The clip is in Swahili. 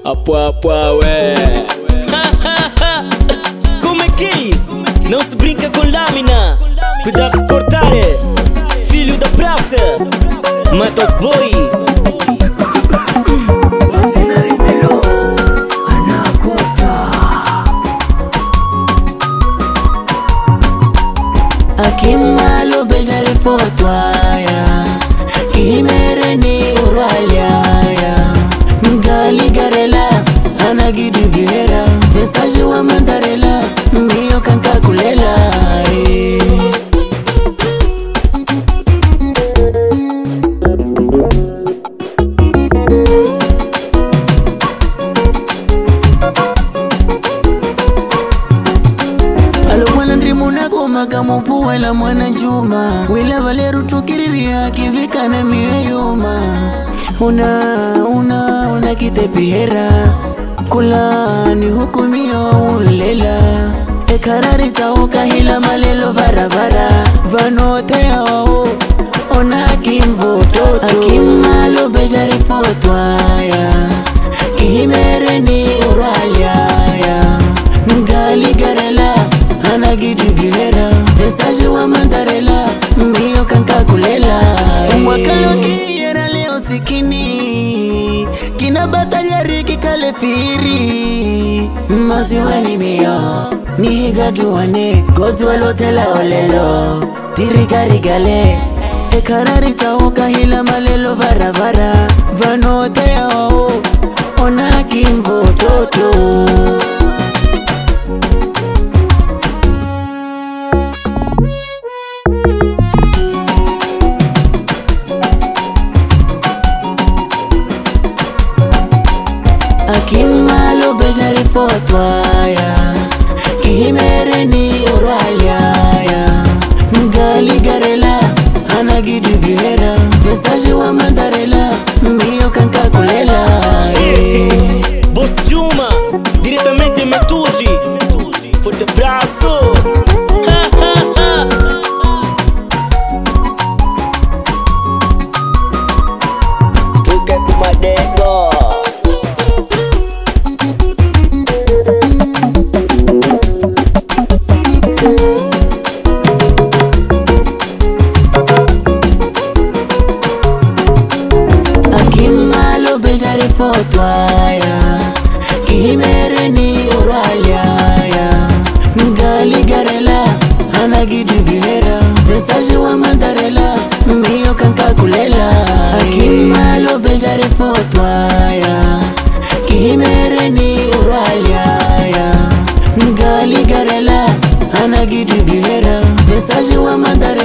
Apua, ué. Como é que? Não se brinca com lâmina. Cuidado se cortar, filho da praça. Mata os boi. Aqui malo beijar e fotoaya, que mereni uralhaya. Gali garela, anagidi bihera, mensagem wa mandarela, mio kanka kulela. Kama puwela mwana Juma, wila valeru tukiriria kivika na mieyuma. Una kitepihera, kula ni hukumio ulela. Ekarari tauka hila malelo varavara, vanotea wao, ona kimbo toto. Akimalo bejari fotoaya, kimereni uralyaya. Ngali garela, anagidi bihera, mensagem wa mandarela, mio kanka kulela. Mwakalo kiyera leo sikini, kina batalya riki kale firi. Masiwani mio, nihiga duwane, gozi walotela olelo, tirigarigale. Ekarari tauka hila malelo varavara, vanotea wao, ona kimbo toto. Akimalo bejari fotoaya, kimereni uralyaya. Ngali garela, anagidi bihera, mensagem wa mandarela, mio kanka kulela. Boss Juma, diretamente Metuji. Forte abraço. Tu quer com madego? Bejari fotoaya, kimereni uralyaya. Ngali garela, anagidi bihera, mensagem wa mandarela, mio kanka kulela. Akimalo bejari fotoaya, kimereni uralyaya. Ngali garela, anagidi bihera, mensagem wa mandarela.